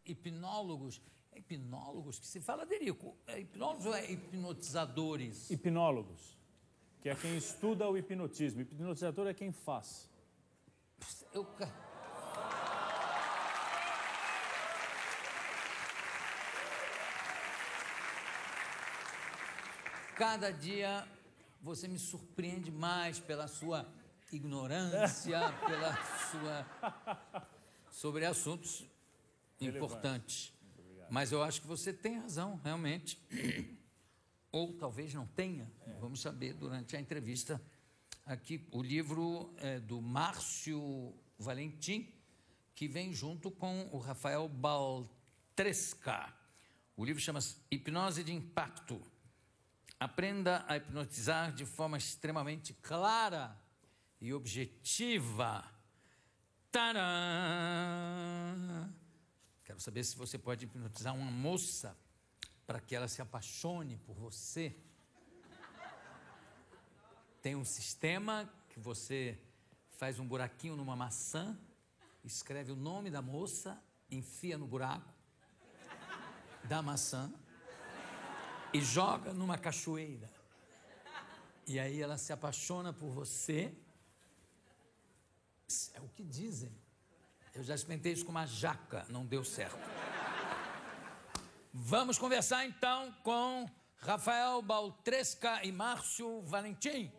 hipnólogos. É hipnólogos que se fala, Derico? É hipnólogos ou é hipnotizadores? Hipnólogos, que é quem estuda o hipnotismo. Hipnotizador é quem faz. Cada dia você me surpreende mais pela sua ignorância, pela sua... sobre assuntos importantes. Mas eu acho que você tem razão, realmente. Ou talvez não tenha. Vamos saber durante a entrevista. Aqui, o livro é do Márcio Valentim, que vem junto com o Rafael Baltresca. O livro chama-se Hipnose de Impacto. Aprenda a hipnotizar de forma extremamente clara e objetiva. Tadã! Quero saber se você pode hipnotizar uma moça para que ela se apaixone por você. Tem um sistema que você faz um buraquinho numa maçã, escreve o nome da moça, enfia no buraco da maçã e joga numa cachoeira. E aí ela se apaixona por você. É o que dizem. Eu já experimentei isso com uma jaca, não deu certo. Vamos conversar então com Rafael Baltresca e Márcio Valentim.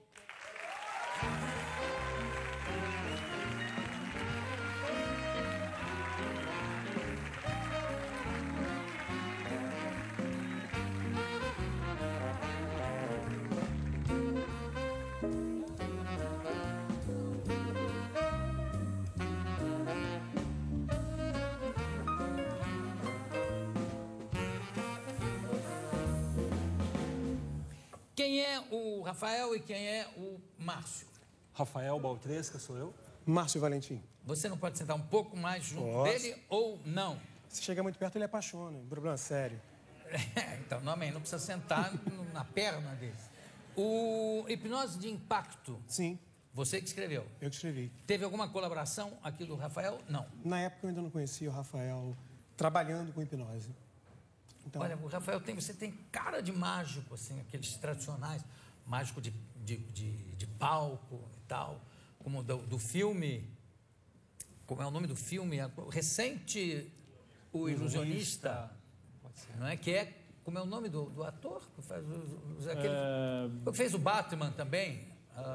Quem é o Rafael e quem é o Márcio? Rafael Baltresca, sou eu. Márcio Valentim. Você não pode sentar um pouco mais junto dele ou não? Se chega muito perto, ele apaixona. Um problema sério. Então, não precisa sentar na perna dele. O Hipnose de Impacto. Sim. Você que escreveu? Eu que escrevi. Teve alguma colaboração aqui do Rafael? Não. Na época eu ainda não conhecia o Rafael trabalhando com hipnose. Então... Olha, o Rafael você tem cara de mágico, assim, aqueles tradicionais, mágico de palco e tal, como do filme, como é o nome do filme? Recente, O Ilusionista, pode ser. Não é? Que é, como é o nome do ator? Que faz que fez o Batman também,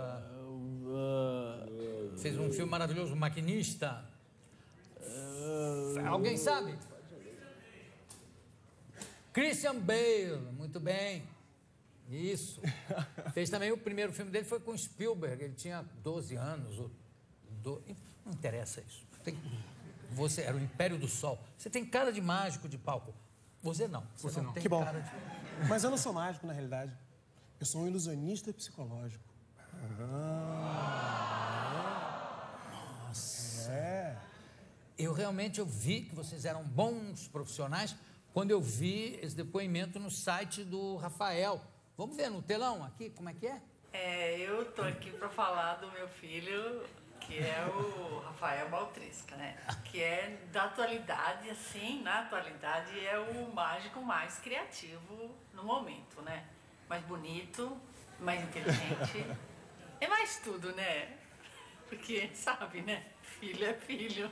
fez um filme maravilhoso, O Maquinista. Alguém sabe? Christian Bale, muito bem. Isso. Fez também o primeiro filme dele, foi com Spielberg. Ele tinha 12 anos. Não interessa isso. Você era o Império do Sol. Você tem cara de mágico de palco. Você não. Você não tem que bom. cara de... Mas eu não sou mágico, na realidade. Eu sou um ilusionista psicológico. Nossa. É. Eu vi que vocês eram bons profissionais quando eu vi esse depoimento no site do Rafael. Vamos ver no telão aqui, como é que é? Eu tô aqui para falar do meu filho, que é o Rafael Baltresca, né? Que é da atualidade, assim, na atualidade é o mágico mais criativo no momento, né? Mais bonito, mais inteligente, é mais tudo, né? Porque, sabe, né? Filho é filho.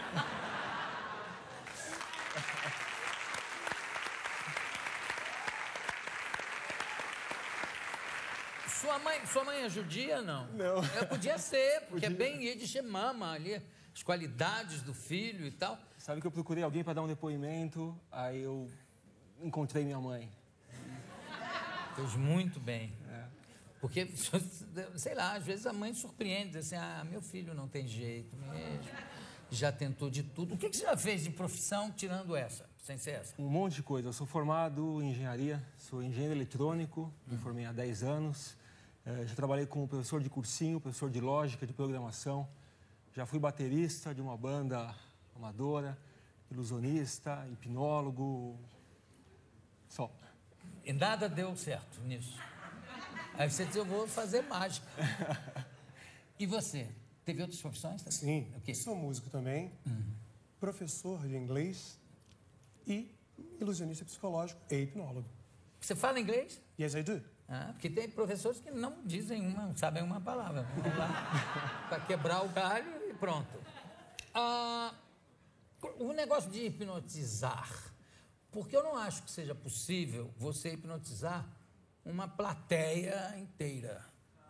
Sua mãe é judia, não? Não. Podia ser, porque é bem Yiddish mama ali, as qualidades do filho e tal. Sabe que eu procurei alguém para dar um depoimento, aí eu encontrei minha mãe. Fez muito bem. Porque, sei lá, às vezes a mãe surpreende, assim, meu filho não tem jeito mesmo, já tentou de tudo. O que você já fez de profissão tirando essa, sem ser essa? Um monte de coisa. Eu sou formado em engenharia, sou engenheiro eletrônico, me formei há 10 anos. Já trabalhei como professor de cursinho, professor de lógica, de programação. Já fui baterista de uma banda amadora, ilusionista, hipnólogo. Só. E nada deu certo nisso. Aí você disse, eu vou fazer mágica. E você? Teve outras profissões? Sim. O quê? Sou músico também, professor de inglês e ilusionista psicológico e hipnólogo. Você fala inglês? Yes, I do. Ah, porque tem professores que não sabem uma palavra. Vamos lá para quebrar o galho e pronto. O negócio de hipnotizar, porque eu não acho que seja possível você hipnotizar uma plateia inteira.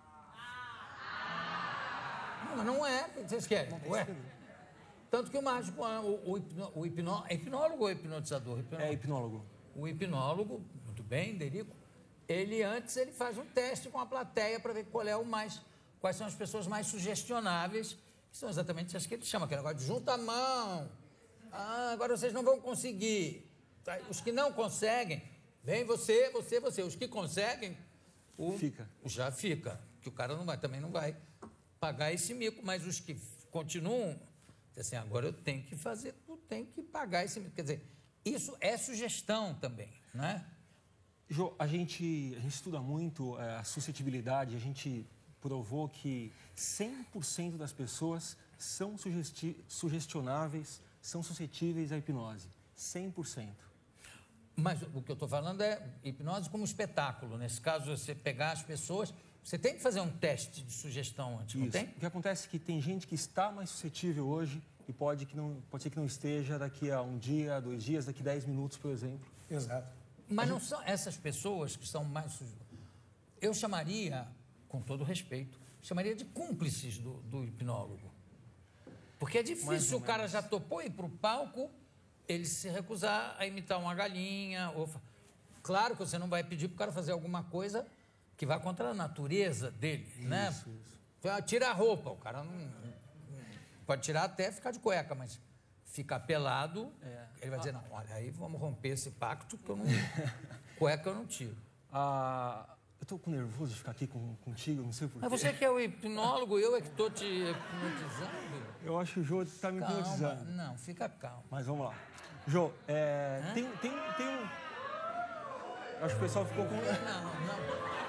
Não, mas não é, vocês querem, ué? Tanto que o mágico, o hipnólogo ou hipnotizador? É hipnólogo. O hipnólogo, muito bem, Derico, ele faz um teste com a plateia para ver quais são as pessoas mais sugestionáveis, que são exatamente as que ele chama, aquele negócio de junta a mão. Agora vocês não vão conseguir. Os que não conseguem, vem você. Os que conseguem, já fica. Que o cara também não vai pagar esse mico, mas os que continuam, assim, agora eu tenho que fazer, eu tenho que pagar esse mico. Quer dizer, isso é sugestão também, não é? Jô, a gente estuda muito a suscetibilidade, a gente provou que 100% das pessoas são sugestionáveis, são suscetíveis à hipnose. 100%. Mas o que eu estou falando é hipnose como espetáculo. Nesse caso, você pegar as pessoas, você tem que fazer um teste de sugestão antes, não tem? O que acontece é que tem gente que está mais suscetível hoje e pode ser que não esteja daqui a um dia, 2 dias, daqui a 10 minutos, por exemplo. Exato. Mas não são essas pessoas que são mais... Eu chamaria, com todo respeito, de cúmplices do hipnólogo. Porque é difícil, o cara já topou ir para o palco, ele se recusar a imitar uma galinha. Claro que você não vai pedir para o cara fazer alguma coisa que vá contra a natureza dele, né? Isso. Tira a roupa, o cara não pode tirar até ficar de cueca, mas ficar pelado, ele vai dizer, não, olha, aí vamos romper esse pacto, que eu não... cueca eu não tiro. Eu estou nervoso de ficar aqui contigo, não sei porquê. Mas você que é o hipnólogo, eu é que estou te hipnotizando? Eu acho que o Jô está me hipnotizando. Não, fica calmo. Mas vamos lá. Jô, tem um... Acho que o pessoal ficou com... Não.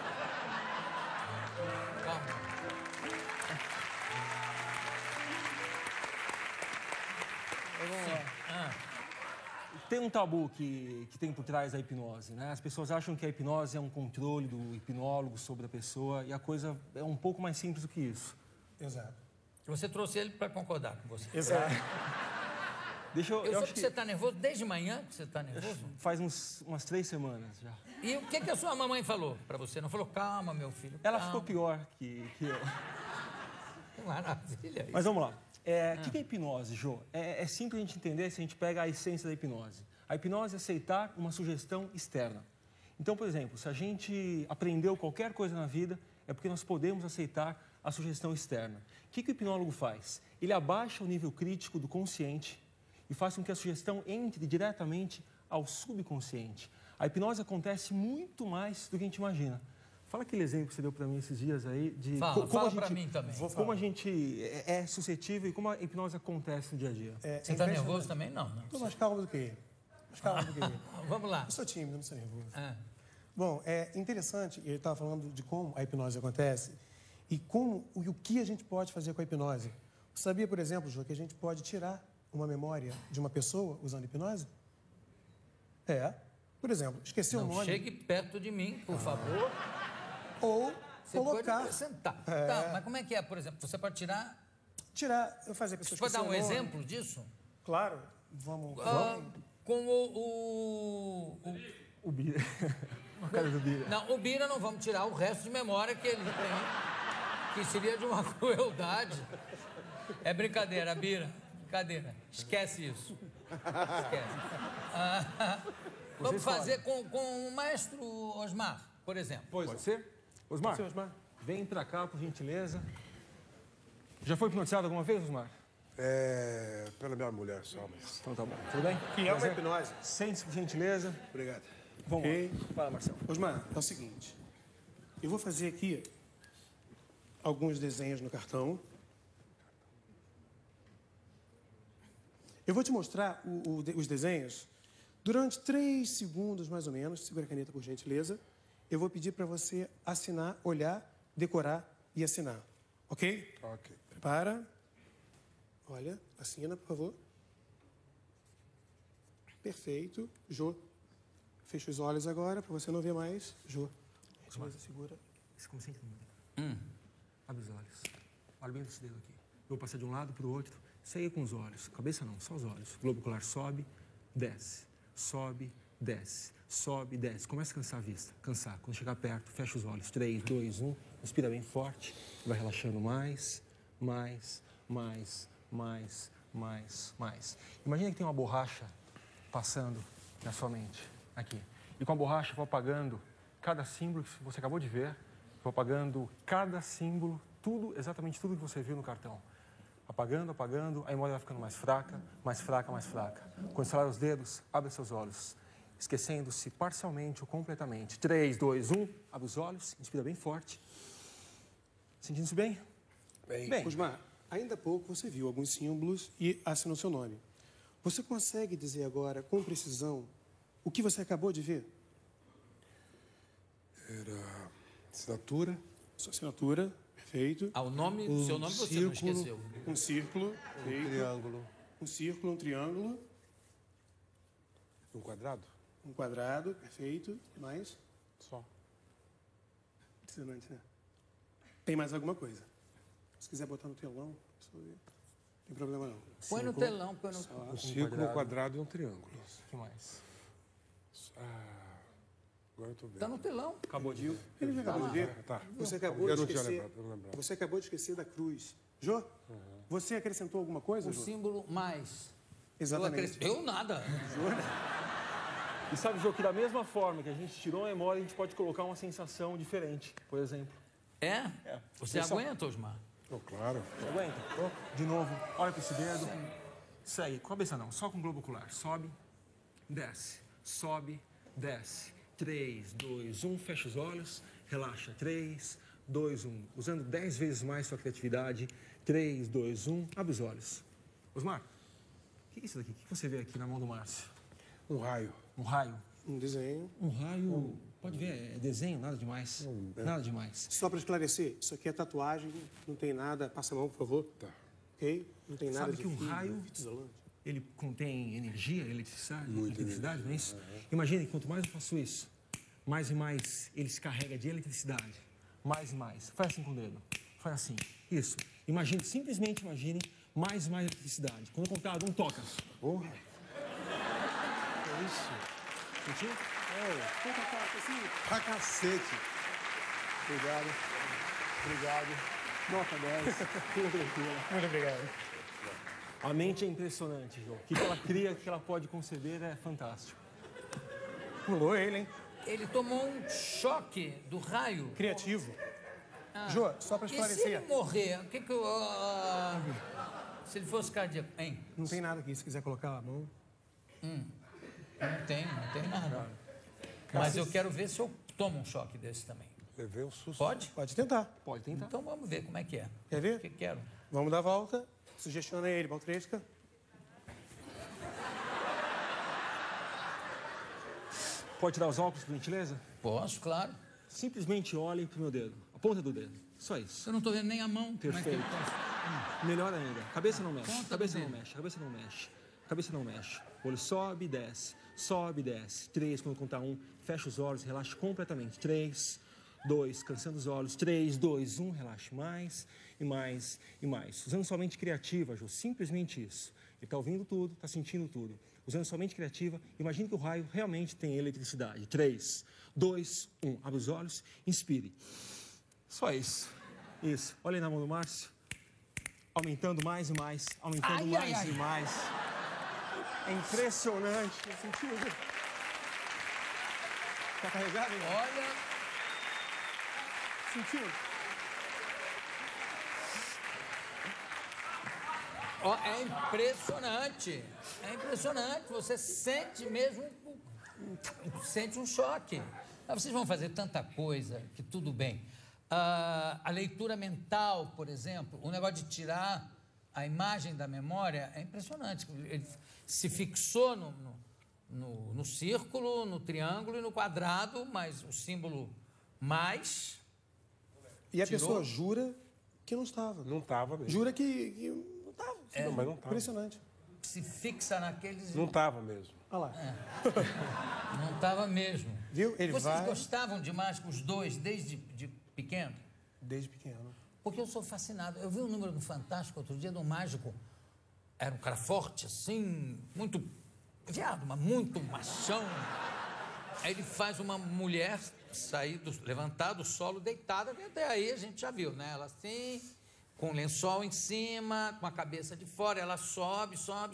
Calma. Tem um tabu que tem por trás da hipnose, né? As pessoas acham que a hipnose é um controle do hipnólogo sobre a pessoa e a coisa é um pouco mais simples do que isso. Exato. Você trouxe ele para concordar com você. Exato. Eu soube que você está nervoso desde manhã, que você está nervoso? Faz umas 3 semanas já. E o que a sua mamãe falou para você? Não falou, calma, meu filho, Ela calma. ficou pior que eu. Que maravilha isso. Mas vamos lá. O que é hipnose, Jô? É simples a gente entender se a gente pega a essência da hipnose. A hipnose é aceitar uma sugestão externa. Então, por exemplo, se a gente aprendeu qualquer coisa na vida, é porque nós podemos aceitar a sugestão externa. O que o hipnólogo faz? Ele abaixa o nível crítico do consciente e faz com que a sugestão entre diretamente ao subconsciente. A hipnose acontece muito mais do que a gente imagina. Fala aquele exemplo que você deu para mim esses dias aí de fala para mim também. Como a gente é suscetível e como a hipnose acontece no dia a dia. Você está nervoso também? Não. Estou mais calmo do que ele. Vamos lá. Eu sou tímido, não sou nervoso. Bom, é interessante, ele estava falando de como a hipnose acontece e o que a gente pode fazer com a hipnose. Você sabia, por exemplo, Jô, que a gente pode tirar uma memória de uma pessoa usando hipnose? Por exemplo, esquecer o nome. Não chegue perto de mim, por favor. Ou você colocar... pode sentar. Tá, mas como é que é, por exemplo? Você pode tirar... eu fazer a pessoa Você pode dar um esquecer o nome. exemplo disso? Claro. Vamos. Como o Bira. A cara do Bira. Não, o Bira não vamos tirar o resto de memória que ele tem, que seria de uma crueldade. É brincadeira, Bira. Brincadeira. Esquece isso. Esquece. Vamos fazer com o maestro Osmar, por exemplo. Pode ser? Osmar, vem pra cá, por gentileza. Já foi hipnotizado alguma vez, Osmar? Pela minha mulher só, mas... Então tá bom. Tudo bem? Que é uma hipnose. Sente-se, por gentileza. Obrigado. Vamos lá. Fala, Marcelo. Osmar, é o seguinte. Eu vou fazer aqui alguns desenhos no cartão. Eu vou te mostrar os desenhos durante 3 segundos, mais ou menos. Segura a caneta, por gentileza. Eu vou pedir para você assinar, olhar, decorar e assinar. Ok? Ok. Prepara. Olha, assina, por favor. Perfeito. Jô, fecha os olhos agora, para você não ver mais. Jô, segura. Concentre no meu dedo. Abre os olhos. Olha bem desse dedo aqui. Eu vou passar de um lado para o outro. Segue com os olhos. Cabeça não, só os olhos. Globo ocular sobe, desce. Sobe, desce. Sobe, desce. Começa a cansar a vista. Cansar. Quando chegar perto, fecha os olhos. 3, 2, 1. Inspira bem forte. Vai relaxando mais. Imagina que tem uma borracha passando na sua mente. Aqui. E com a borracha, vou apagando cada símbolo que você acabou de ver. Vou apagando cada símbolo, tudo, exatamente tudo que você viu no cartão. Apagando, a memória vai ficando mais fraca. Quando estalar os dedos, abre seus olhos, esquecendo-se parcialmente ou completamente. 3, 2, 1, abre os olhos, inspira bem forte. Sentindo-se bem? Bem. Osmar, ainda há pouco você viu alguns símbolos e assinou seu nome. Você consegue dizer agora, com precisão, o que você acabou de ver? Era assinatura. Sua assinatura, perfeito. O nome, seu nome você não esqueceu. Um círculo, Um triângulo. Um círculo, um triângulo. Um quadrado? Um quadrado, perfeito. E mais? Só. Impressionante, né? Tem mais alguma coisa. Se quiser botar no telão, não tem problema não. Põe no telão, põe no... Um círculo, um quadrado e um triângulo. O que mais? Agora eu tô vendo. Tá no telão. Acabou de ver. Ele já acabou de ver? Tá. Você acabou Eu de não tinha esquecer. lembrado, eu não lembrava. Você acabou de esquecer da cruz. Jô, você acrescentou alguma coisa, O Jô? símbolo mais. Exatamente. Eu nada. E sabe, Jô, que da mesma forma que a gente tirou a memória, a gente pode colocar uma sensação diferente, por exemplo. É? Você aguenta, Osmar? Oh, claro. Você aguenta? De novo, olha para esse dedo. Segue, com a cabeça não, só com o globo ocular. Sobe, desce, sobe, desce. 3, 2, 1, fecha os olhos, relaxa. 3, 2, 1. Usando 10 vezes mais sua criatividade. 3, 2, 1, abre os olhos. Osmar, o que é isso daqui? O que você vê aqui na mão do Márcio? Um raio. Um raio. Um desenho. Um raio, pode ver, é desenho, nada demais. Nada demais. Só para esclarecer, isso aqui é tatuagem, não tem nada. Passa a mão, por favor. Tá. Ok? Não tem nada Sabe de que um fio, raio, fita isolante. ele contém energia, eletricidade, Muita eletricidade, não é isso? Imagine, quanto mais eu faço isso, mais e mais ele se carrega de eletricidade. Mais e mais. Faz assim com o dedo. Faz assim. Isso. Imagine, simplesmente imagine mais e mais eletricidade. Quando eu contar, um toca. Porra. É isso. Sentiu? Pra cacete. Obrigado. Nota 10. Tudo tranquilo. Muito obrigado. A mente é impressionante, João. O que ela cria, o que ela pode conceber é fantástico. Pulou ele, hein? Ele tomou um choque do raio. Criativo. Jô, só para E se esclarecer. ele morrer? O que que eu... se ele fosse cardíaco, hein? Não tem nada aqui, se quiser colocar a mão. Não tem nada. Mas eu quero ver se eu tomo um choque desse também. Levei um susto. Pode? Pode tentar. Pode tentar. Então vamos ver como é que é. Quer ver? O que quero? Vamos dar a volta. Sugestiona ele, Baltresca. Pode tirar os óculos, por gentileza? Posso, claro. Simplesmente olhe pro meu dedo. A ponta do dedo. Só isso. Eu não estou vendo nem a mão. Como é que eu Perfeito. posso? Melhor ainda. Cabeça não mexe. Ponta do Cabeça não dedo. mexe. Cabeça não mexe. Cabeça não mexe. O olho sobe e desce. Sobe e desce. 3, quando eu contar 1, fecha os olhos, relaxa completamente. 3, 2, cansando os olhos. 3, 2, 1, relaxe mais e mais e mais. Usando sua mente criativa, Jô, simplesmente isso. Ele está ouvindo tudo, está sentindo tudo. Usando sua mente criativa, imagine que o raio realmente tem eletricidade. 3, 2, 1. Abre os olhos, inspire. Só isso. Isso. Olha aí na mão do Márcio. Aumentando mais e mais. Aumentando mais e mais. É impressionante. Sentiu? Tá carregado, hein? Olha, Sentiu? ó, é impressionante. É impressionante. Você sente mesmo... Sente um choque. Mas vocês vão fazer tanta coisa que tudo bem. A leitura mental, por exemplo, o negócio de tirar a imagem da memória é impressionante. Ele se fixou no círculo, no triângulo e no quadrado, mas o símbolo mais... E a Tirou? pessoa jura que não estava. Não tava mesmo. Jura que não estava. Não, mas não tava. Impressionante. se fixa naqueles... Não tava mesmo. Olha lá. Não estava mesmo. Viu? Ele Vocês vai... gostavam de mágica, os dois, desde de pequeno? Desde pequeno. Porque eu sou fascinado. Eu vi um número no Fantástico outro dia de um mágico. Era um cara forte, assim, muito viado, mas muito machão. Aí ele faz uma mulher sair, levantar do solo deitada, que até aí a gente já viu, né? Ela assim, com o lençol em cima, com a cabeça de fora, ela sobe,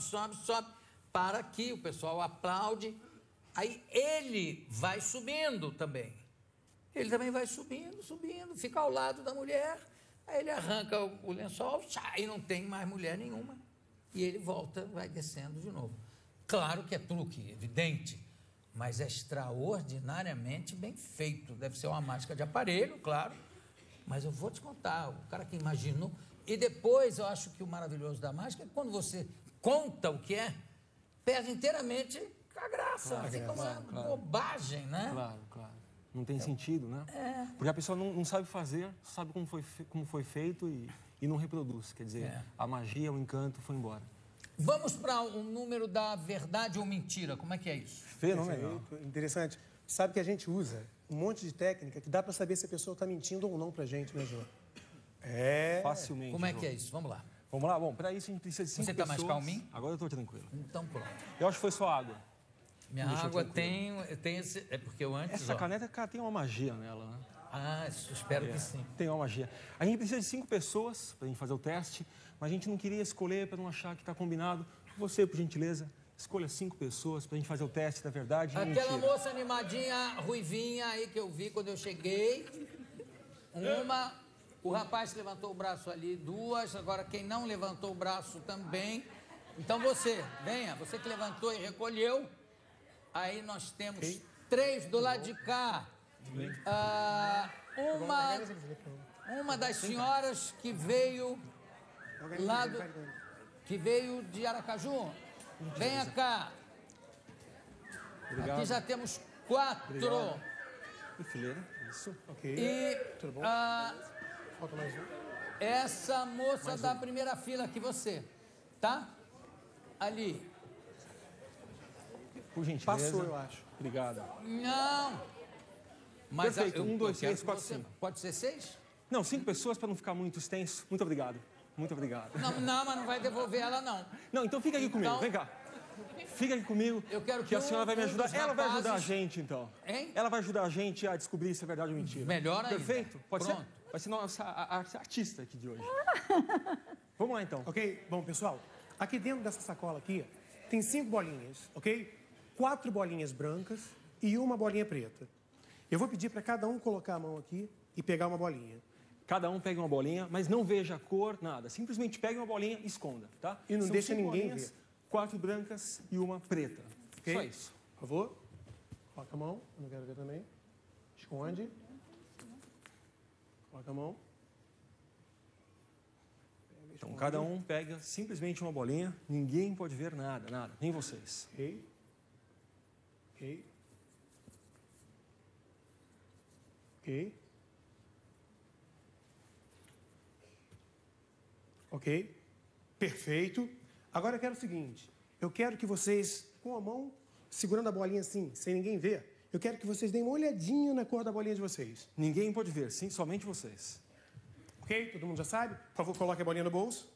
para aqui, o pessoal aplaude. Aí ele vai subindo também. Ele também vai subindo, fica ao lado da mulher. Aí ele arranca o lençol, e não tem mais mulher nenhuma. E ele volta, vai descendo de novo. Claro que é truque, evidente, mas é extraordinariamente bem feito. Deve ser uma mágica de aparelho, claro, mas eu vou te contar, o cara que imaginou. E depois, eu acho que o maravilhoso da mágica é que quando você conta o que é, perde inteiramente a graça, fica uma bobagem, né? Claro. Não tem sentido, né? Porque a pessoa não sabe fazer, sabe como foi feito e não reproduz. Quer dizer, a magia, o encanto foi embora. Vamos para o número da verdade ou mentira. Como é que é isso? Fenomenal. Interessante. Sabe que a gente usa um monte de técnica que dá para saber se a pessoa está mentindo ou não para a gente, né, Jô? Facilmente. Como é Jô. que é isso? Vamos lá. Vamos lá? Bom, para isso a gente precisa de 5 Você pessoas. está mais calminho? Agora eu estou tranquilo. Então pronto. Eu acho que foi só água. Minha água tem esse... É porque eu antes... Essa caneta, cara, tem uma magia nela, né? Ah, espero que sim. Tem uma magia. A gente precisa de 5 pessoas para a gente fazer o teste, mas a gente não queria escolher para não achar que está combinado. Você, por gentileza, escolha 5 pessoas para a gente fazer o teste da verdade e Aquela mentira. moça animadinha, ruivinha aí que eu vi quando eu cheguei. Uma, o rapaz que levantou o braço ali, 2. Agora quem não levantou o braço também. Então você, venha, você que levantou e recolheu. Aí nós temos 3 do lado de cá. Uma das senhoras que veio lá que veio de Aracaju. Venha cá. Obrigado. Aqui já temos 4. Obrigado. E fileira, isso. Ok. E Tudo bom? Falta mais um. essa moça da primeira fila aqui, você, tá? Ali. Por gentileza. Passou, eu acho. Obrigado. Não. Mas Perfeito. 1, 2, 3, 4, você... 5. Pode ser 6? Não, 5 pessoas para não ficar muito extenso. Muito obrigado. Muito obrigado. Não, mas não vai devolver ela, não. Não, então fica aqui comigo. Então- Vem cá. Fica aqui comigo. Eu quero que a senhora vai me ajudar. dos Ela vai ajudar a rapazes- gente, então. Hein? Ela vai ajudar a gente a descobrir se é verdade ou mentira. Melhor ainda. Perfeito? Pode Pronto. ser? Vai ser nossa a artista aqui de hoje. Vamos lá, então. Ok? Bom, pessoal, aqui dentro dessa sacola aqui, tem 5 bolinhas, ok? 4 bolinhas brancas e 1 bolinha preta. Eu vou pedir para cada um colocar a mão aqui e pegar uma bolinha. Cada um pega uma bolinha, mas não veja a cor, nada. Simplesmente pegue uma bolinha e esconda, tá? E não São deixa 5 ninguém bolinhas, ver. 4 brancas e 1 preta. Ok? Só isso. Por favor. Coloca a mão. Eu não quero ver também. Esconde. Coloca a mão. Pega, Então, esconde. cada um pega simplesmente uma bolinha. Ninguém pode ver nada, nada. Nem vocês. Ok. Ok. Ok. Ok. Perfeito. Agora eu quero o seguinte. Eu quero que vocês, com a mão, segurando a bolinha assim, sem ninguém ver, eu quero que vocês deem uma olhadinha na cor da bolinha de vocês. Ninguém pode ver, sim, somente vocês. Ok? Todo mundo já sabe? Por favor, coloque a bolinha no bolso.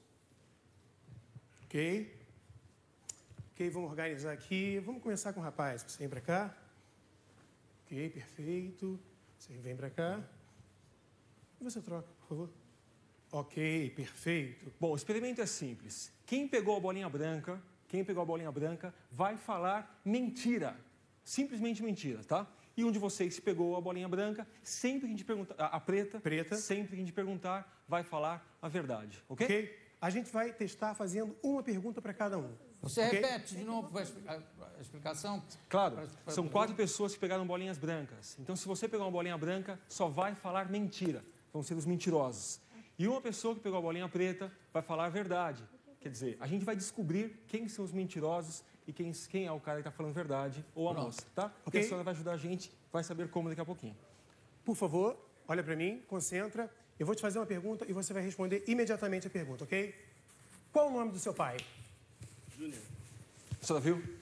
Ok. Ok, vamos organizar aqui. Vamos começar com o rapaz. Você vem pra cá. Ok, perfeito. Você vem pra cá. E você troca, por favor. Ok, perfeito. Bom, o experimento é simples. Quem pegou a bolinha branca, vai falar mentira. Simplesmente mentira, tá? E um de vocês que pegou a bolinha branca, sempre que a gente perguntar, a preta, sempre que a gente perguntar, vai falar a verdade, ok? Ok? A gente vai testar fazendo uma pergunta para cada um. Você ok? repete de novo a explicação? Claro, são 4 pessoas que pegaram bolinhas brancas. Então, se você pegar uma bolinha branca, só vai falar mentira. Vão ser os mentirosos. E uma pessoa que pegou a bolinha preta vai falar a verdade. Quer dizer, a gente vai descobrir quem são os mentirosos e quem é o cara que está falando a verdade ou a moça, tá? Ok. E a senhora vai ajudar a gente, vai saber como daqui a pouquinho. Por favor, olha para mim, concentra. Eu vou te fazer uma pergunta e você vai responder imediatamente a pergunta, ok? Qual o nome do seu pai? A senhora viu?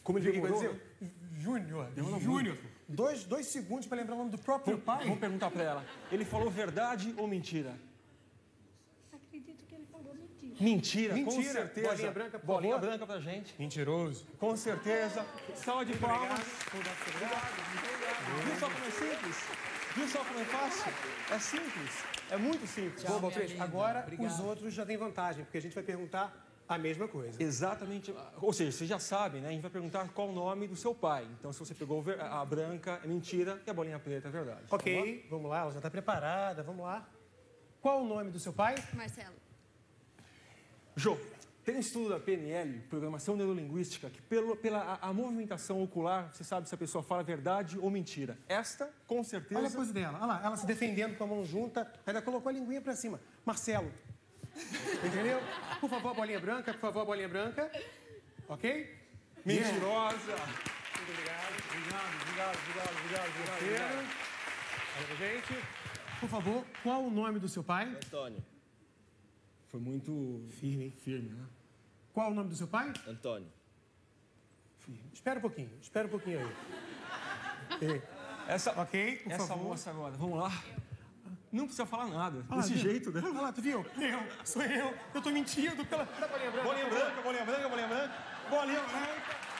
Como ele demorou, né? Júnior. Demorou Júnior. 2 segundos para lembrar o nome do próprio pai. Vamos perguntar para ela. Ele falou verdade ou mentira? Acredito que ele falou mentira. Mentira, com Mentira. certeza. Bolinha branca, por Bolinha favor. branca pra gente. Mentiroso. Com certeza. Salva de palmas. Obrigado. Viu só como é simples? Viu só como é fácil? É simples. É muito simples. Bom, Baltrês, minha linda. agora Obrigado. os outros já têm vantagem, porque a gente vai perguntar a mesma coisa. Exatamente. Ou seja, você já sabe, né? A gente vai perguntar qual o nome do seu pai. Então, se você pegou a branca, é mentira, e a bolinha preta é verdade. Ok, vamos lá, ela já está preparada, vamos lá. Qual o nome do seu pai? Marcelo. Jô, tem um estudo da PNL, Programação Neurolinguística, que pela a movimentação ocular, você sabe se a pessoa fala verdade ou mentira. Esta, com certeza... Olha a pose dela, olha lá, ela se defendendo com a mão junta, ainda colocou a linguinha para cima. Marcelo. Entendeu? Por favor, a bolinha branca, por favor, a bolinha branca. Ok? Mentirosa. Muito obrigado. Obrigado. Olha pra gente. Por favor, qual o nome do seu pai? Antônio. Foi muito Firme, hein? firme, né? Qual o nome do seu pai? Antônio. Espera um pouquinho aí. Essa, Ok, por essa favor. moça agora, vamos lá. Não precisa falar nada. Olha lá, Desse viu? jeito dela. Olha lá, tu viu? Sou eu. Eu tô mentindo pela bolinha branca. Bolinha branca, bolinha branca, bolinha branca. Bolinha branca.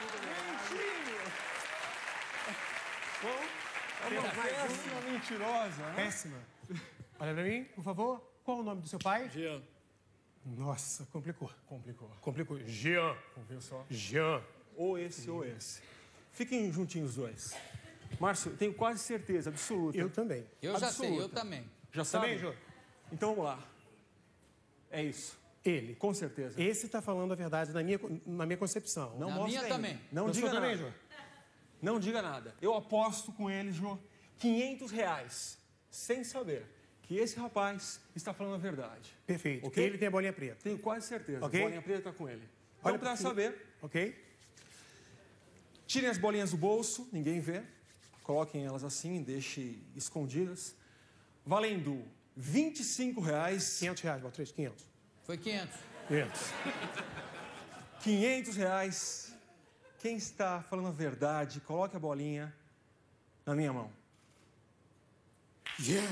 É uma péssima mentirosa, né? Péssima. Olha pra mim, por favor. Qual o nome do seu pai? Jean. Nossa, complicou. Complicou. Jean. Viu só? Jean. Ou esse ou esse. Fiquem juntinhos os dois. Márcio, eu tenho quase certeza absoluta. Eu também. Eu já sei, eu Absoluta. também. Já sabe? Também, Jô? Então vamos lá. É isso. Ele. Com certeza. Esse tá falando a verdade na minha concepção. Não Na mostre minha ainda. também. Não Na diga sua nada. também, Jô? Não diga nada. Eu aposto com ele, Jô, R$500, sem saber que esse rapaz está falando a verdade. Perfeito. Ok? Ele tem a bolinha preta. Tenho quase certeza. Ok. A bolinha preta está com ele. Olha Olha para pro- saber. Ok? Tirem as bolinhas do bolso, ninguém vê. Coloquem elas assim, deixem escondidas. Valendo R$25. R$500, Baltrês, 500. Foi 500. 500. R$500. Quem está falando a verdade, coloque a bolinha na minha mão. Yes!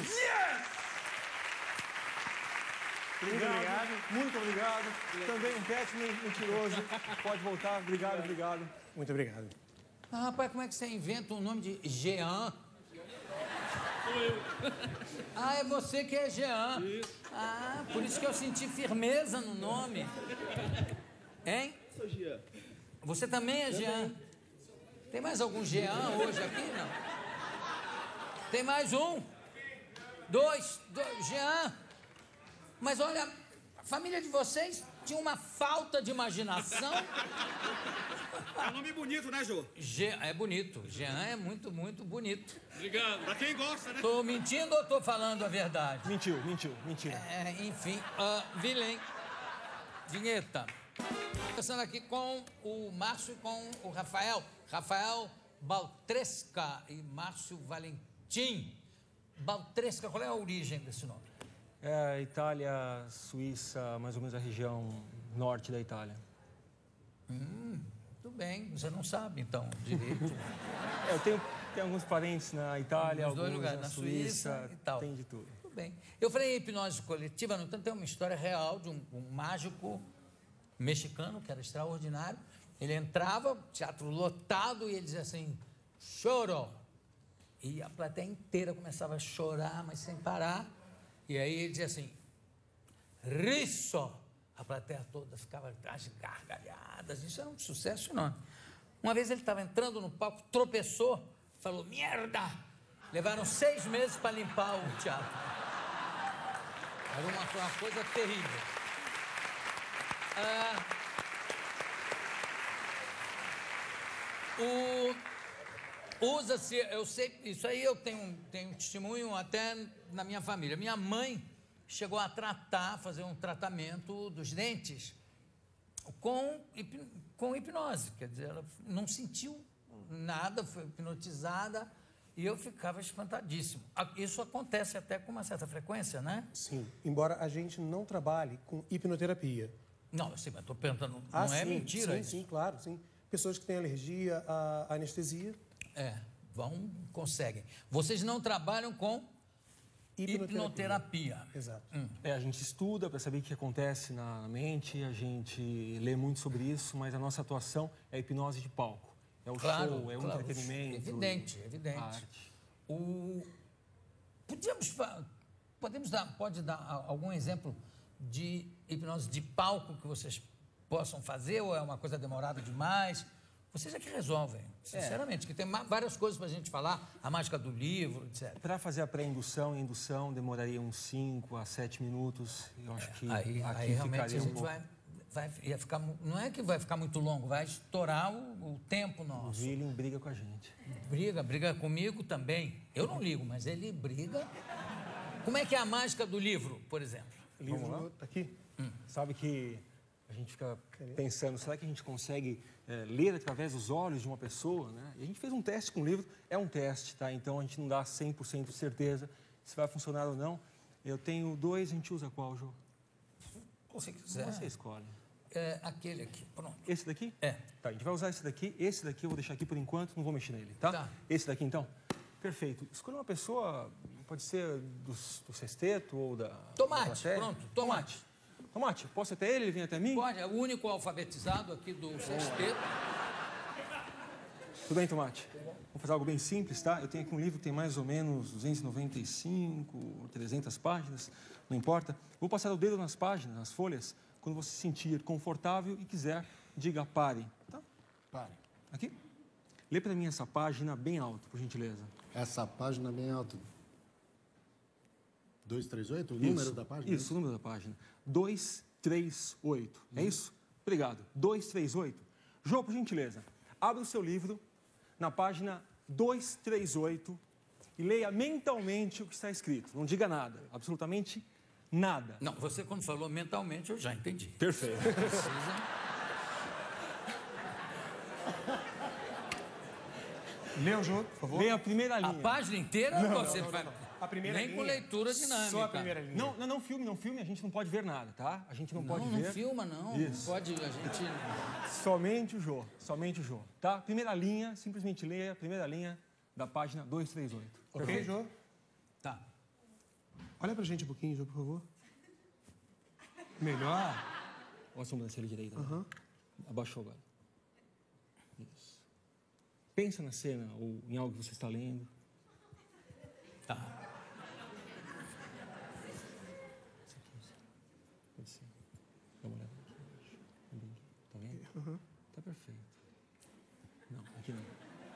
Muito obrigado. Também um pet mentiroso. Pode voltar. Obrigado. Muito obrigado. Ah, rapaz, como é que você inventa um nome de Jean? Sou eu. Ah, é você que é Jean. Isso. Ah, por isso que eu senti firmeza no nome. Hein? Sou Jean. Você também é Jean? Tem mais algum Jean hoje aqui, não? Tem mais um? Dois, Jean. Mas olha, a família de vocês tinha uma falta de imaginação. É um nome bonito, né, Jô? É bonito. Jean é muito, muito bonito. Obrigado. Pra quem gosta, né? Tô mentindo ou tô falando a verdade? Mentiu. Enfim, Vilém, vinheta. Conversando aqui com o Márcio e com o Rafael. Rafael Baltresca e Márcio Valentim. Baltresca, qual é a origem desse nome? É Itália, Suíça, mais ou menos a região norte da Itália. Tudo bem, você não sabe, então, direito. Eu tenho alguns parentes na Itália, Nos dois alguns lugares, na na Suíça e tal. Tem de tudo. Tudo bem. Eu falei em hipnose coletiva, no entanto, tem uma história real de um mágico mexicano, que era extraordinário. Ele entrava, teatro lotado, e ele dizia assim, choro. E a plateia inteira começava a chorar, mas sem parar. E aí ele dizia assim, riso. A plateia toda ficava às gargalhadas. Isso era um sucesso enorme. Uma vez ele estava entrando no palco, tropeçou, falou, merda! Levaram 6 meses para limpar o teatro. Era uma coisa terrível. Usa-se, eu sei, isso aí eu tenho testemunho até na minha família. Minha mãe chegou a fazer um tratamento dos dentes com hipnose. Quer dizer, ela não sentiu nada, foi hipnotizada e eu ficava espantadíssimo. Isso acontece até com uma certa frequência, né? Sim, embora a gente não trabalhe com hipnoterapia. Não, eu sei, mas estou perguntando, não é sim, mentira sim, isso? Sim, claro, sim. pessoas que têm alergia à anestesia. Conseguem. Vocês não trabalham com hipnoterapia. Exato. A gente estuda para saber o que acontece na mente, a gente lê muito sobre isso, mas a nossa atuação é a hipnose de palco. É o show, é o entretenimento. Evidente. A arte. Pode dar algum exemplo de hipnose de palco que vocês possam fazer, ou é uma coisa demorada demais? Vocês é que resolvem, sinceramente, que tem várias coisas para a gente falar, a mágica do livro, etc. Para fazer a pré-indução e indução, demoraria uns 5 a 7 minutos. Eu acho que aí aqui realmente a ficaria gente ia ficar, não é que vai ficar muito longo, vai estourar o tempo nosso. O William briga com a gente. Briga comigo também. Eu não ligo, mas ele briga. Como é que é a mágica do livro, por exemplo? O livro está aqui. Sabe que a gente fica pensando, será que a gente consegue ler através dos olhos de uma pessoa, né? E a gente fez um teste com o livro, é um teste, tá? Então a gente não dá 100% de certeza se vai funcionar ou não. Eu tenho 2, a gente usa qual, Jô? Se quiser. Você escolhe. Aquele aqui, pronto. Esse daqui? Tá, a gente vai usar esse daqui eu vou deixar aqui por enquanto, não vou mexer nele, tá? Esse daqui então? Perfeito. Escolha uma pessoa, pode ser do sexteto ou da... Tomate, pronto, tomate. Tomate, posso até ele vir até mim? Pode, é o único alfabetizado aqui do sexteto. Tudo bem, Tomate? Vamos fazer algo bem simples, tá? Eu tenho aqui um livro que tem mais ou menos 295, 300 páginas, não importa. Vou passar o dedo nas páginas, nas folhas. Quando você se sentir confortável e quiser, diga pare, tá? Pare. Aqui? Lê para mim essa página bem alto, por gentileza. Essa página bem alta. 238, o número da página? Isso, o número da página. 238, é isso? Obrigado. 238. Jô, por gentileza, abra o seu livro na página 238 e leia mentalmente o que está escrito. Não diga nada, absolutamente nada. Não, você quando falou mentalmente, eu já entendi. Perfeito. Lê o jogo, por favor. Leia a primeira linha. A página inteira? Você vai... A primeira Nem linha. com leitura dinâmica. Só a primeira linha. Não filme, a gente não pode ver nada, tá? A gente não pode ver. Não filma, não. Isso. Não pode, a gente... Somente o Jô, tá? Primeira linha, simplesmente leia a primeira linha da página 238. Ok, Jô? Tá. Olha pra gente um pouquinho, Jô, por favor. Melhor. Olha a sobrancelha direita. Né? Abaixou agora. Isso. Pensa na cena ou em algo que você está lendo. Tá. Pode ser. Dá uma olhada aqui embaixo. Tá vendo? Tá perfeito. Não, aqui não.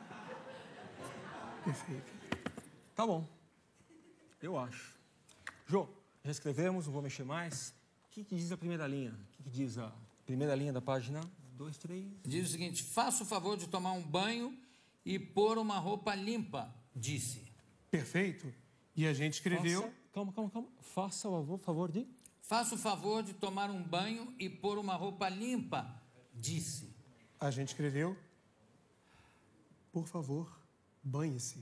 Perfeito. Tá bom. Eu acho. Jô, já escrevemos, não vou mexer mais. O que diz a primeira linha? O que diz a primeira linha da página 2, 3? Diz o seguinte: faça o favor de tomar um banho e pôr uma roupa limpa, disse. Perfeito. E a gente escreveu... Calma. Faça o favor de... Faça o favor de tomar um banho e pôr uma roupa limpa, disse. A gente escreveu... Por favor, banhe-se.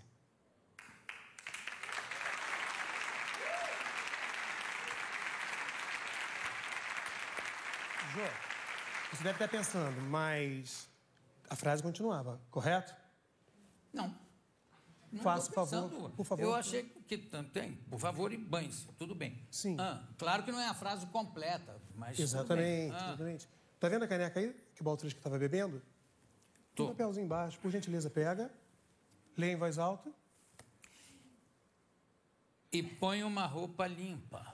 Jô, você deve estar pensando, mas a frase continuava, correto? Não. Faça o tô favor, pensando. por favor. Eu achei que tem, por favor, e banhe-se, tudo bem. Sim. Claro que não é a frase completa, mas Exatamente, tudo bem. exatamente. Tá vendo a caneca aí que o Baltrisca estava bebendo? Tem um papelzinho embaixo, por gentileza, pega, lê em voz alta. E põe uma roupa limpa.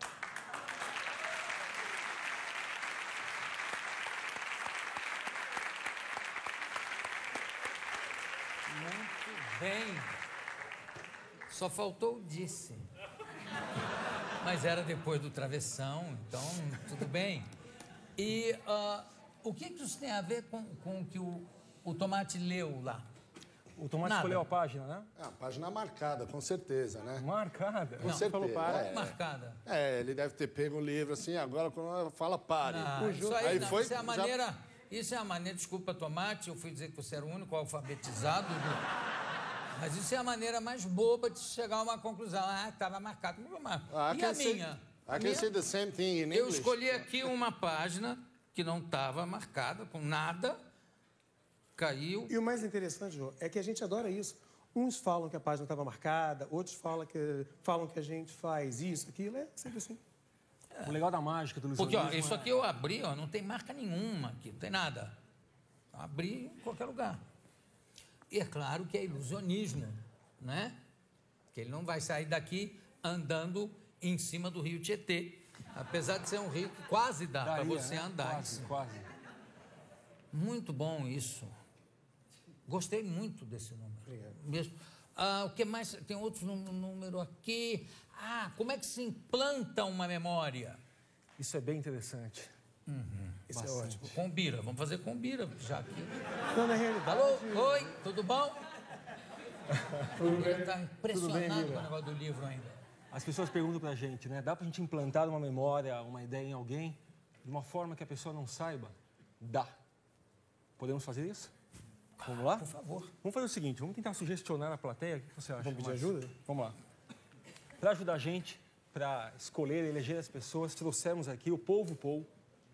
Muito bem. Só faltou o disse. Mas era depois do travessão, então tudo bem. E o que isso tem a ver com o que o Tomate leu lá? O Tomate Nada. escolheu a página, né? É, a página marcada, com certeza, né? Marcada? Com certeza. Falou para. Marcada. Ele deve ter pego o livro assim, agora quando fala pare. Isso aí, não, foi, isso é a maneira... Isso é a maneira, desculpa, Tomate, eu fui dizer que você era o único alfabetizado, mas isso é a maneira mais boba de chegar a uma conclusão. Estava marcado. E a minha? I can say the same thing in English. Eu escolhi aqui uma página que não estava marcada com nada Caiu. E o mais interessante, Jô, é que a gente adora isso. Uns falam que a página estava marcada, outros falam que a gente faz isso, aquilo. É sempre assim. O legal da mágica do Porque, ó, ilusionismo isso aqui eu abri, ó, não tem marca nenhuma aqui, não tem nada. Abri em qualquer lugar. E é claro que é ilusionismo, né? Que ele não vai sair daqui andando em cima do rio Tietê. Apesar de ser um rio que quase dá para você andar. Quase, quase. Muito bom isso. Gostei muito desse número. Mesmo. O que mais? Tem outro número aqui. Como é que se implanta uma memória? Isso é bem interessante. Isso é ótimo. Com bira. Vamos fazer com bira, já aqui. Então, na realidade... Alô? Oi? Tudo bom? Ele está impressionado com o negócio do livro ainda. As pessoas perguntam pra gente, né? Dá pra gente implantar uma memória, uma ideia em alguém de uma forma que a pessoa não saiba? Dá. Podemos fazer isso? Vamos lá? Por favor. Vamos fazer o seguinte, vamos tentar sugestionar a plateia. O que você acha? Vamos pedir Márcio? ajuda? Vamos lá. Para ajudar a gente, para escolher, eleger as pessoas, trouxemos aqui o Polvo Pou.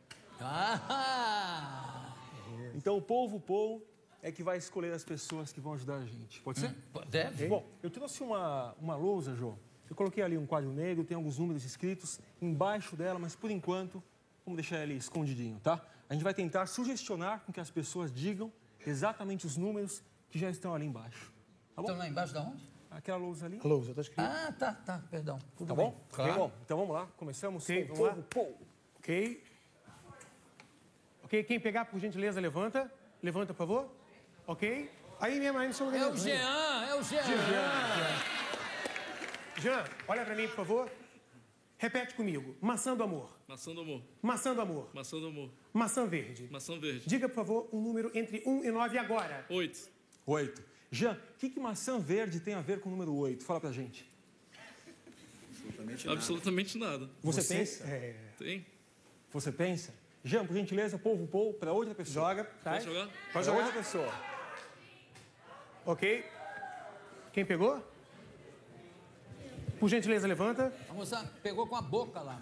Então, o Polvo Pou é que vai escolher as pessoas que vão ajudar a gente. Pode ser? Deve. Bom, eu trouxe uma lousa, Jô. Eu coloquei ali um quadro negro, tem alguns números escritos embaixo dela, mas por enquanto, vamos deixar ele escondidinho, tá? A gente vai tentar sugestionar com que as pessoas digam exatamente os números que já estão ali embaixo. Tá bom? Estão lá embaixo da onde? Aquela lousa ali. A lousa, tá escrito. Tá, perdão. Tudo Tá bem. bom? Claro. Bom, então vamos lá. Começamos Ok, com o vamos lá. Polvo Pou. Ok. Ok, quem pegar, por gentileza, levanta. Levanta, por favor. Ok. Aí mesmo, aí no seu lugar. É o Jean. Jean, olha pra mim, por favor. Repete comigo. Maçã do amor. Maçã do amor. Maçã do amor. Maçã do amor. Maçã verde. Maçã verde. Diga, por favor, um número entre 1 e 9 agora. 8. 8. Jean, o que maçã verde tem a ver com o número 8? Fala pra gente. Absolutamente nada. Você pensa? Tem? Você pensa? Jean, por gentileza, Polvo Pou para outra pessoa. Joga, tá? Pode jogar? Pode Para jogar. outra pessoa. Ok. Quem pegou? Por gentileza, levanta. A moça pegou com a boca lá.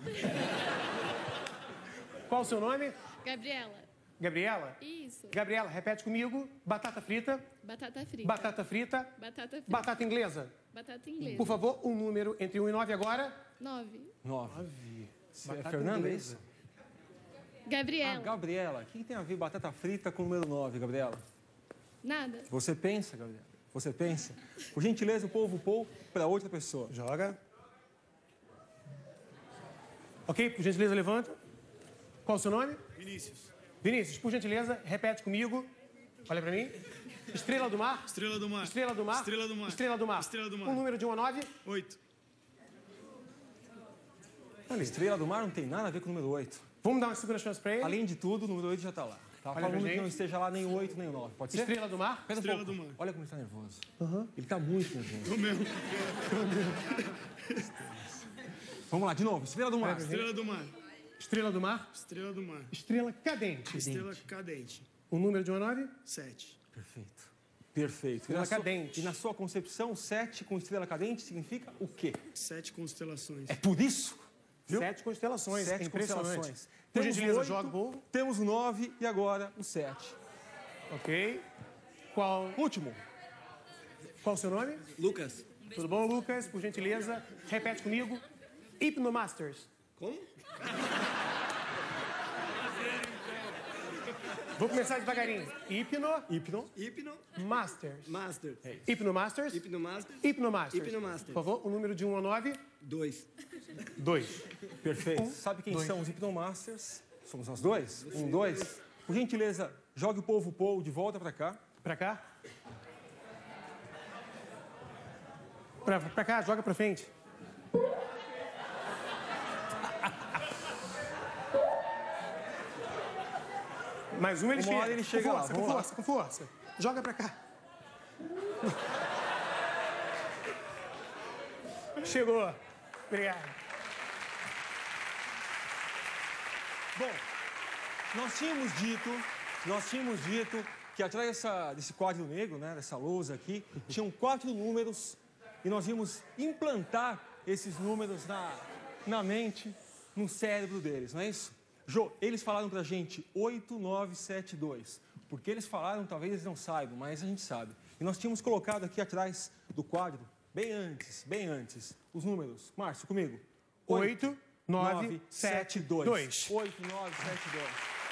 Qual o seu nome? Gabriela. Gabriela? Isso. Gabriela, repete comigo. Batata frita. Batata frita. Batata frita. Batata frita. Batata inglesa. Batata inglesa. Por favor, um número entre 1 e 9 agora. 9. 9. Batata Fernanda, é inglesa. isso? Gabriela. Gabriela. O que tem a ver batata frita com o número 9, Gabriela? Nada. Você pensa, Gabriela? Você pensa? Por gentileza, o Polvo Pou para outra pessoa. Joga. Ok, por gentileza, levanta. Qual o seu nome? Vinícius. Vinícius, por gentileza, repete comigo. Olha pra mim. Estrela do mar. Estrela do mar. Estrela do mar. Estrela do mar. Estrela do mar. Estrela do mar. Um número de 1 a 9. 8. Olha, Estrela do Mar não tem nada a ver com o número 8. Vamos dar uma segunda chance pra ele. Além de tudo, o número 8 já está lá. Tá Olha falando pra que não gente. esteja lá nem o 8, nem o 9. Pode ser? Estrela do mar. Pera um Estrela pouco. do Mar. Olha como ele está nervoso. Ele está muito nervoso. O mesmo. Vamos lá, de novo. Estrela do Mar. Estrela do mar. Estrela do mar. Estrela do mar. Estrela cadente. Estrela cadente. Um número de 1 a 9. 7. Perfeito. Perfeito. Estrela cadente. E na sua concepção, 7 com estrela cadente significa o quê? 7 constelações. É por isso? Viu? 7 constelações. 7 é impressionante. constelações. Por Temos gentileza, o 8, joga o povo. temos o 9 e agora o 7. Ok. Qual o seu nome? Lucas. Tudo bom, Lucas? Por gentileza, repete comigo. Hipnomasters. Como? Vou começar devagarinho. Hipno. Masters. Master. Hipnomasters. Hipnomaster. Hipnomasters. Hipnomaster. Por favor, o número de 1 a 9. 2. 2. Perfeito. Sabe quem são os Hipnomasters? Somos nós dois? 1, 2. Por gentileza, jogue o Polvo Pou de volta para cá. Pra cá. Pra cá, joga pra frente. Mais um ele Uma chega. hora ele chega lá, Com vamos lá. força, com força. Joga pra cá. Chegou. Obrigado. Bom, nós tínhamos dito que atrás desse quadro negro, né, dessa lousa aqui, tinham 4 números e nós íamos implantar esses números na mente, no cérebro deles, não é isso? Jô, eles falaram pra gente 8972. Porque eles falaram, talvez eles não saibam, mas a gente sabe. E nós tínhamos colocado aqui atrás do quadro, bem antes, os números. Márcio, comigo. 8972. 8972.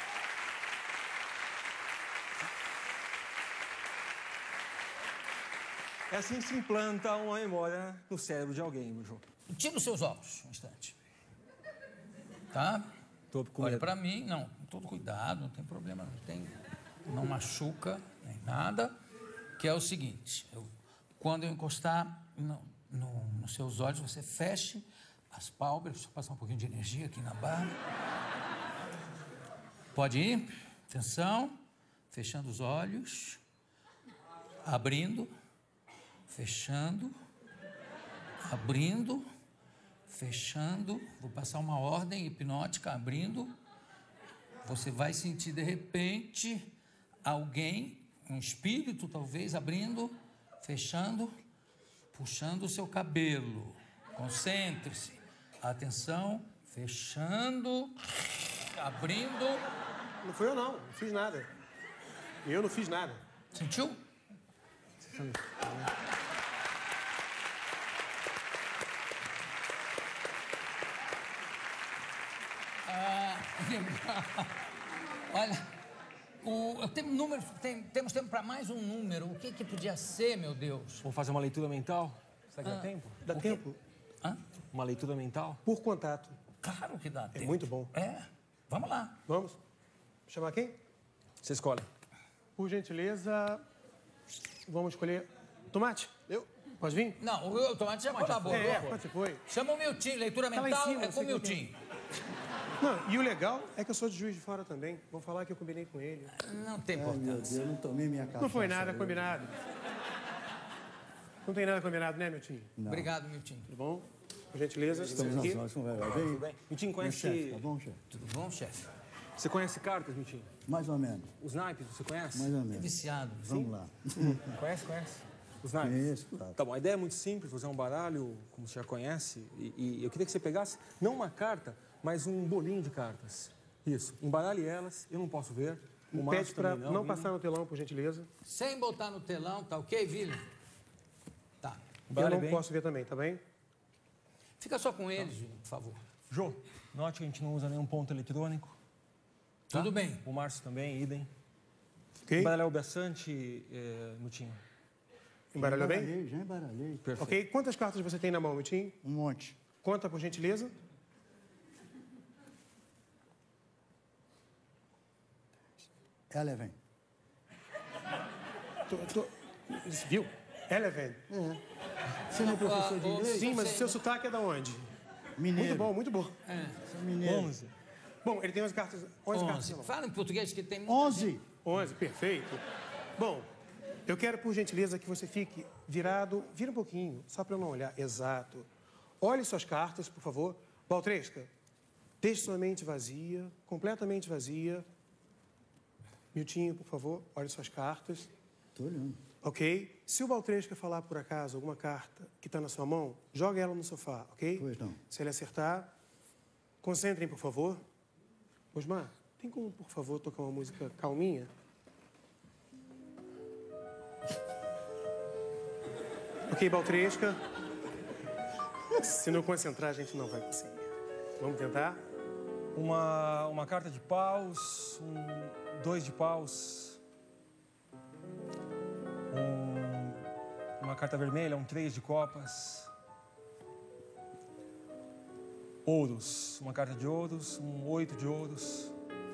É assim que se implanta uma memória no cérebro de alguém, meu João. Tira os seus óculos um instante. Tá? Olha para mim, não, com todo cuidado, não tem problema, não machuca nem nada, que é o seguinte, quando eu encostar nos seus olhos, você feche as pálpebras, deixa eu passar um pouquinho de energia aqui na barra. Pode ir, atenção, fechando os olhos, abrindo, fechando, abrindo, fechando. Vou passar uma ordem hipnótica, abrindo. Você vai sentir, de repente, alguém, um espírito, talvez, abrindo, fechando, puxando o seu cabelo. Concentre-se. Atenção, fechando, abrindo. Não fui eu, não fiz nada. Eu não fiz nada. Sentiu? Olha, temos tempo para mais um número. O que podia ser, meu Deus? Vamos fazer uma leitura mental? Será que dá tempo? Dá tempo? Uma leitura mental? Por contato. Claro que dá tempo. É muito bom. Vamos lá. Vamos? Chamar quem? Você escolhe. Por gentileza, vamos escolher... Tomate? Eu? Pode vir? Não, o Tomate já colaborou. Pode foi. Chama o Miltinho, leitura Tá lá em mental cima, é com o Miltinho. Não, e o legal é que eu sou de Juiz de Fora também. Vão falar que eu combinei com ele. Não tem Meu importância. Deus, eu não tomei minha cachaça. Não foi nada hoje. combinado. Não tem nada combinado, né, Miltinho? Não. Obrigado, Miltinho. Tudo bom? Por gentileza, Estamos aqui. nós, vai bem? Tudo bem? Miltinho, conhece... Chefe, tá bom, chefe? Tudo bom, chefe? Você conhece cartas, Miltinho? Mais ou menos, Os naipes, você conhece? mais ou É menos. viciado. Vamos lá. Conhece? Os naipes? Conheço, claro. Tá bom, a ideia é muito simples, fazer um baralho, como você já conhece, e eu queria que você pegasse, não uma carta, mas um bolinho de cartas. Isso, embaralhe elas, eu não posso ver. O Pede Márcio para também não passar no telão, por gentileza. Sem botar no telão, tá ok, Vili? Tá. Eu Embaralhe não bem. posso ver também, tá bem? Fica só com eles, por favor. Jô, note que a gente não usa nenhum ponto eletrônico. Tá? Tudo bem. O Márcio também, idem. Ok? Embaralhar o bastante, Miltinho. Embaralhou bem? Já embaralhei. Perfeito. Ok? Quantas cartas você tem na mão, Miltinho? Um monte. Conta, por gentileza. Eleven. Viu? Eleven. Você não é professor de inglês? Sim, mas o seu sotaque é da onde? Mineiro. Muito bom, muito bom. Sou mineiro. 11. Bom, ele tem 11 cartas. 11 cartas. na mão. Fala em português que tem muita 11. 11, perfeito. Bom, eu quero, por gentileza, que você fique virado... Vira um pouquinho, só para eu não olhar. Exato. Olhe suas cartas, por favor. Baltresca, deixe sua mente vazia, completamente vazia. Miltinho, por favor, olhe suas cartas. Tô olhando. Ok? Se o Baltresca falar, por acaso, alguma carta que está na sua mão, jogue ela no sofá, ok? Pois não. Se ele acertar, concentrem, por favor. Osmar, tem como, por favor, tocar uma música calminha? Ok, Baltresca. Se não concentrar, a gente não vai conseguir. Vamos tentar? Uma carta de paus, 2 de paus, uma carta vermelha, 3 de copas, ouros, uma carta de ouros, 8 de ouros,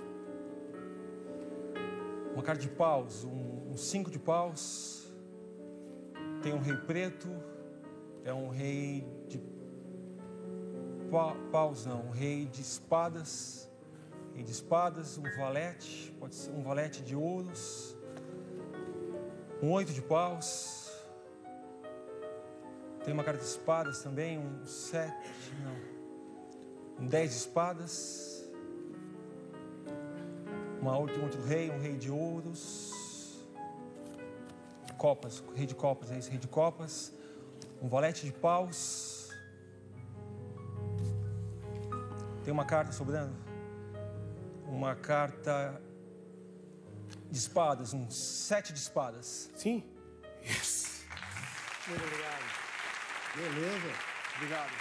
uma carta de paus, 5 de paus, tem um rei preto, é um rei de paus não, um rei de espadas, um valete, pode ser um valete de ouros, 8 de paus, tem uma carta de espadas também, 7, não, 10 de espadas, outro rei, um rei de ouros, copas, rei de copas, é isso, rei de copas, um valete de paus. Tem uma carta sobrando? Uma carta de espadas, um 7 de espadas. Sim? Yes. Muito obrigado. Beleza. Obrigado.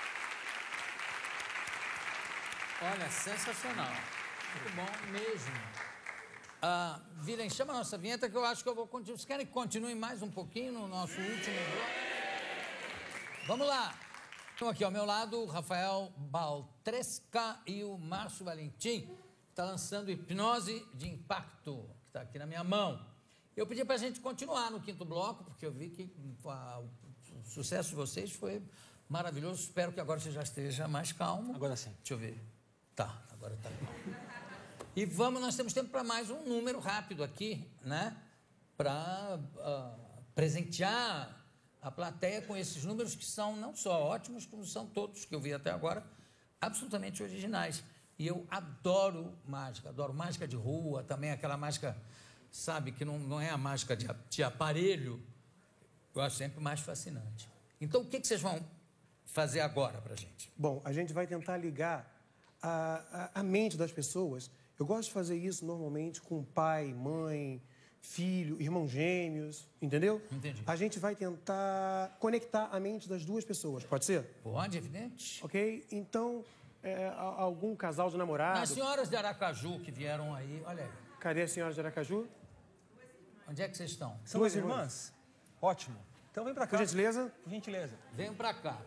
Olha, sensacional. Muito bom mesmo. Vilen, chama a nossa vinheta que eu acho que eu vou continuar. Vocês querem que continue mais um pouquinho no nosso último bloco? Vamos lá. Então, aqui ao meu lado, o Rafael Baltresca e o Márcio Valentim. Está lançando Hipnose de Impacto, que está aqui na minha mão. Eu pedi para a gente continuar no quinto bloco, porque eu vi que o sucesso de vocês foi maravilhoso. Espero que agora você já esteja mais calmo. Agora sim. Deixa eu ver. Tá, agora está calmo. E nós temos tempo para mais um número rápido aqui, né? Para presentear a plateia com esses números que são não só ótimos, como são todos que eu vi até agora, absolutamente originais. E eu adoro mágica de rua, também aquela mágica, sabe, que não é a mágica de aparelho, eu acho sempre mais fascinante. Então, o que vocês vão fazer agora para a gente? Bom, a gente vai tentar ligar a mente das pessoas. Eu gosto de fazer isso normalmente com pai, mãe, filho, irmãos gêmeos, entendeu? Entendi. A gente vai tentar conectar a mente das duas pessoas, pode ser? Pode, evidente. Ok? Então, algum casal de namorados... As senhoras de Aracaju que vieram aí, olha aí. Cadê as senhoras de Aracaju? Onde é que vocês estão? São duas irmãs? Ótimo. Então vem para cá. Por gentileza? Por gentileza. Venham para cá.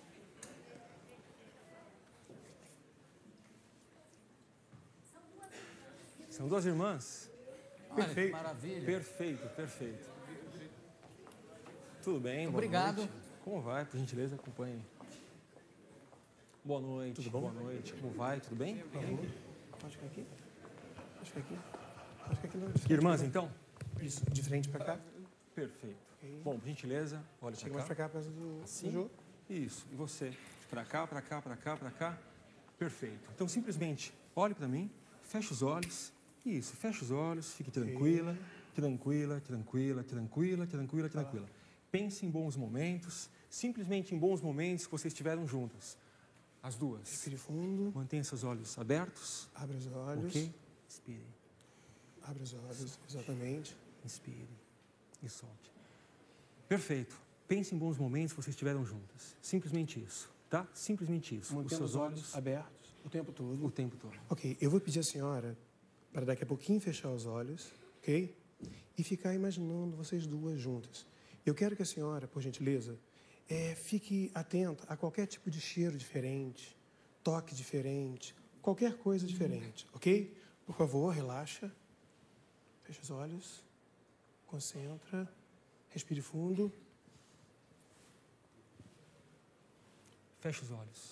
São duas irmãs? Olha, Perfeito. que maravilha. Perfeito, perfeito. Tudo bem, Obrigado. Boa noite. Como vai? Por gentileza, acompanhe. Boa noite. Tudo bom? Boa noite. Como vai? Tudo bem? Pode ficar aqui? Pode ficar aqui? Pode ficar aqui não. Irmãs, então? Isso, de frente para cá. Perfeito. Bom, por gentileza, olha Chega para mais cá. para cá, perto do Sim. jogo. Isso. E você? Para cá, para cá, para cá, para cá. Perfeito. Então, simplesmente, olhe para mim, feche os olhos. Isso, feche os olhos, fique tranquila, tranquila, tranquila, tranquila, tranquila, tranquila. Pense em bons momentos, simplesmente em bons momentos que vocês estiveram juntas. As duas. Respire fundo. Mantenha seus olhos abertos. Abre os olhos. Ok? Inspire. Abre os olhos, exatamente. Inspire e solte. Perfeito. Pense em bons momentos que vocês estiveram juntas. Simplesmente isso, tá? Simplesmente isso. Mantendo os olhos abertos o tempo todo. O tempo todo. Ok, eu vou pedir à senhora para daqui a pouquinho fechar os olhos, ok? E ficar imaginando vocês duas juntas. Eu quero que a senhora, por gentileza, fique atenta a qualquer tipo de cheiro diferente, toque diferente, qualquer coisa diferente, ok? Por favor, relaxa. Fecha os olhos. Concentra. Respire fundo. Feche os olhos.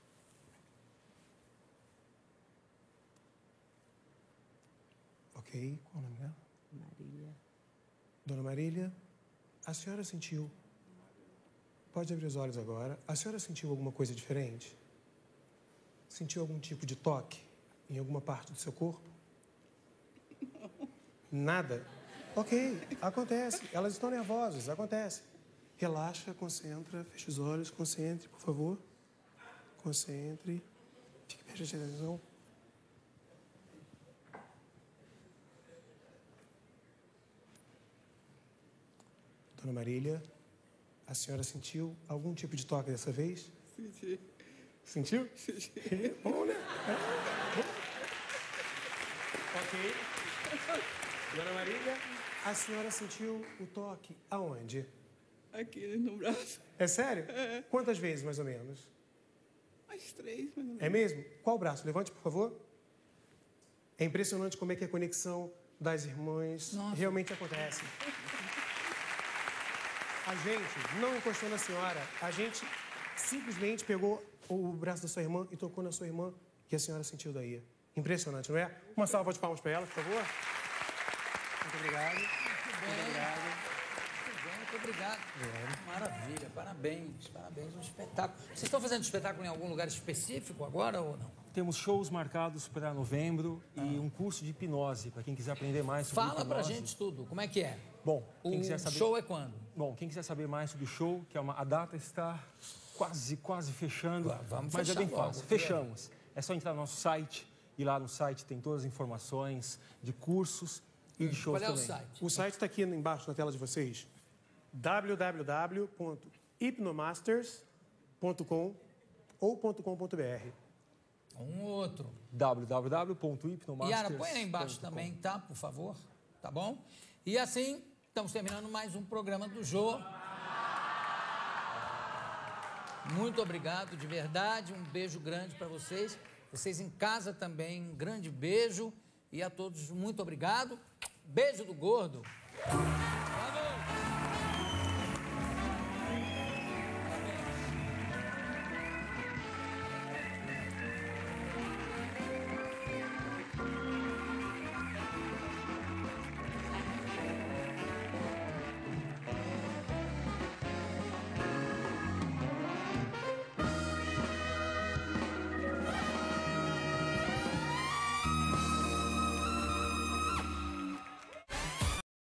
Ok, qual o nome dela? Marília. Dona Marília, a senhora sentiu... Pode abrir os olhos agora. A senhora sentiu alguma coisa diferente? Sentiu algum tipo de toque em alguma parte do seu corpo? Nada? Ok, acontece. Elas estão nervosas, acontece. Relaxa, concentra, feche os olhos, concentre, por favor. Concentre. Fique prestando atenção. Dona Marília, a senhora sentiu algum tipo de toque dessa vez? Senti. Sentiu? Senti. Bom, né? Ok. Dona Marília, a senhora sentiu o toque aonde? Aqui no braço. É sério? Quantas vezes, mais ou menos? As 3, mais ou menos. É mesmo? Qual braço? Levante, por favor. É impressionante como é que a conexão das irmãs realmente acontece. A gente não encostou na senhora, a gente simplesmente pegou o braço da sua irmã e tocou na sua irmã e a senhora sentiu daí. Impressionante, não é? Uma salva de palmas para ela, por favor. Muito obrigado. Muito obrigado. Muito obrigado. Maravilha, parabéns, parabéns, um espetáculo. Vocês estão fazendo espetáculo em algum lugar específico agora ou não? Temos shows marcados para novembro e um curso de hipnose, para quem quiser aprender mais sobre Fala hipnose. pra gente tudo, como é que é? Bom, quem O quiser saber... show é quando? Bom, quem quiser saber mais sobre o show, que a data está quase fechando, Vamos mas é fechar bem logo, fácil. Fechamos. É só entrar no nosso site, e lá no site tem todas as informações de cursos E de shows Qual é o também. site? O site está aqui embaixo na tela de vocês. www.hipnomasters.com ou .com.br. Um outro. www.hipnomasters.com. Yara, põe aí embaixo também, tá? Por favor. Tá bom? E assim, estamos terminando mais um programa do Jô. Muito obrigado, de verdade. Um beijo grande para vocês. Vocês em casa também, um grande beijo. E a todos, muito obrigado. Beijo do gordo.